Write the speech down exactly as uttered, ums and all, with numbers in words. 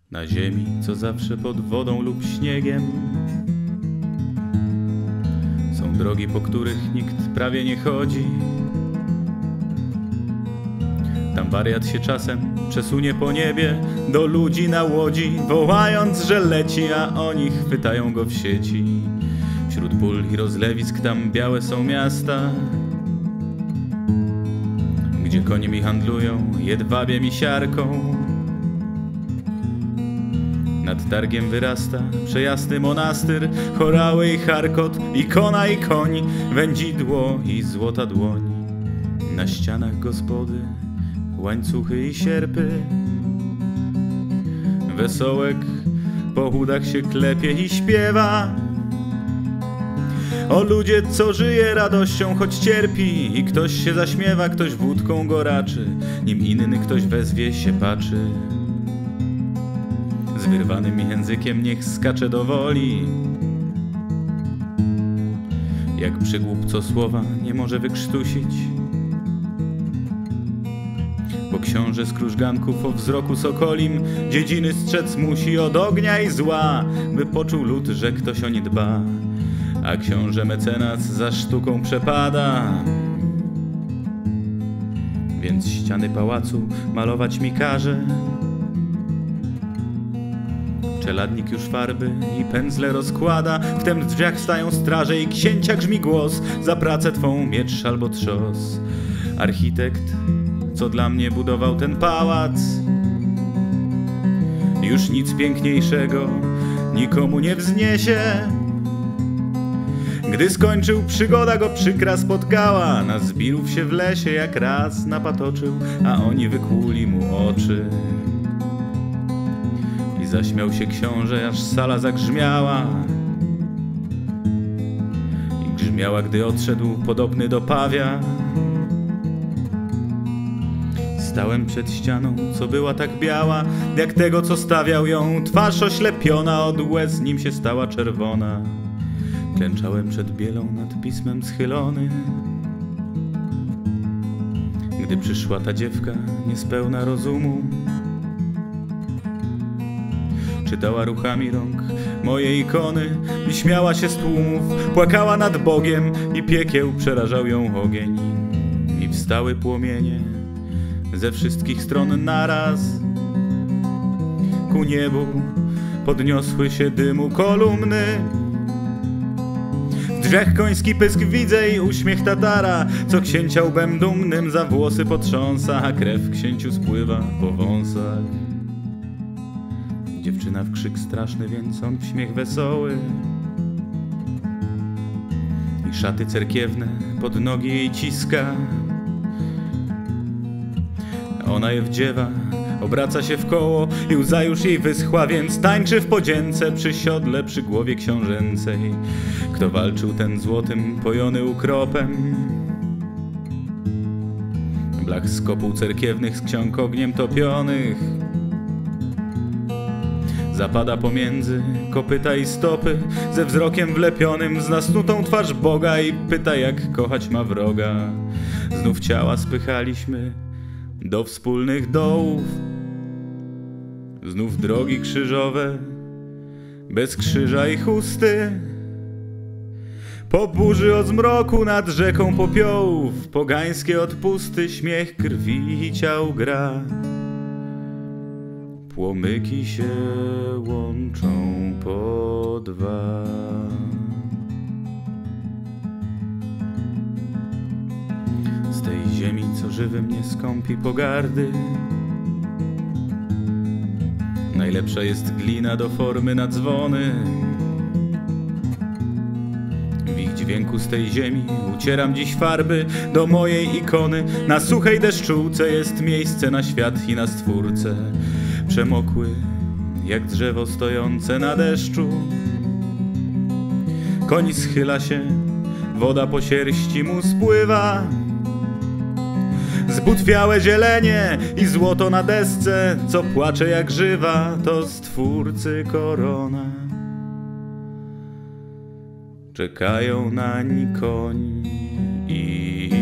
Na ziemi, co zawsze pod wodą lub śniegiem, są drogi, po których nikt prawie nie chodzi. Tam wariat się czasem przesunie po niebie do ludzi na łodzi, wołając, że leci, a oni chwytają go w sieci. Wśród pól i rozlewisk tam białe są miasta, gdzie konie mi handlują jedwabiem i siarką. Nad targiem wyrasta przejasty monastyr, chorały i charkot, ikona i koń, wędzidło i złota dłoń. Na ścianach gospody łańcuchy i sierpy, wesołek po chudach się klepie i śpiewa o ludzie, co żyje radością, choć cierpi. I ktoś się zaśmiewa, ktoś wódką go raczy, nim inny ktoś wezwie się patrzy. Z wyrwanym językiem niech skacze do woli, jak przygłup, co słowa nie może wykrztusić. Bo książę z krużganków o wzroku sokolim dziedziny strzec musi od ognia i zła, by poczuł lud, że ktoś o nie dba. A książę mecenas za sztuką przepada, więc ściany pałacu malować mi każe. Czeladnik już farby i pędzle rozkłada, wtem w drzwiach stają straże i księcia grzmi głos: za pracę twą miecz albo trzos. Architekt, co dla mnie budował ten pałac, już nic piękniejszego nikomu nie wzniesie. Gdy skończył, przygoda go przykra spotkała, na zbirów się w lesie jak raz napatoczył, a oni wykłuli mu oczy. I zaśmiał się książę, aż sala zagrzmiała. I grzmiała, gdy odszedł podobny do pawia. Stałem przed ścianą, co była tak biała, jak tego, co stawiał ją. Twarz oślepiona od łez, nim się stała czerwona. Klęczałem przed bielą nad pismem schylony, gdy przyszła ta dziewka niespełna rozumu. Czytała ruchami rąk moje ikony i śmiała się z tłumów, płakała nad Bogiem i piekieł przerażał ją ogień. I wstały płomienie ze wszystkich stron naraz, ku niebu podniosły się dymu kolumny. W drzwiach koński pysk widzę i uśmiech Tatara, co księcia łbem dumnym za włosy potrząsa, a krew księciu spływa po wąsach. Dziewczyna w krzyk straszny, więc on w śmiech wesoły. I szaty cerkiewne pod nogi jej ciska. Ona je wdziewa, obraca się w koło i łza już jej wyschła, więc tańczy w podzięce przy siodle przy głowie książęcej. Kto walczył, ten złotym pojony ukropem. Blach z kopuł cerkiewnych, z ksiąg ogniem topionych. Zapada pomiędzy kopyta i stopy, ze wzrokiem wlepionym, z nasnutą twarz Boga i pyta, jak kochać ma wroga. Znów ciała spychaliśmy do wspólnych dołów, znów drogi krzyżowe, bez krzyża i chusty. Po burzy o zmroku nad rzeką popiołów, pogańskie odpusty, śmiech krwi i ciał gra. Płomyki się łączą po dwa. Z tej ziemi, co żywym nie skąpi pogardy, najlepsza jest glina do formy na dzwony. W ich dźwięku z tej ziemi ucieram dziś farby do mojej ikony. Na suchej deszczułce jest miejsce na świat i na Stwórcę. Przemokły jak drzewo stojące na deszczu. Koń schyla się, woda po sierści mu spływa. Zbutwiałe zielenie i złoto na desce, co płacze jak żywa, to Stwórcy korona. Czekają nań koń i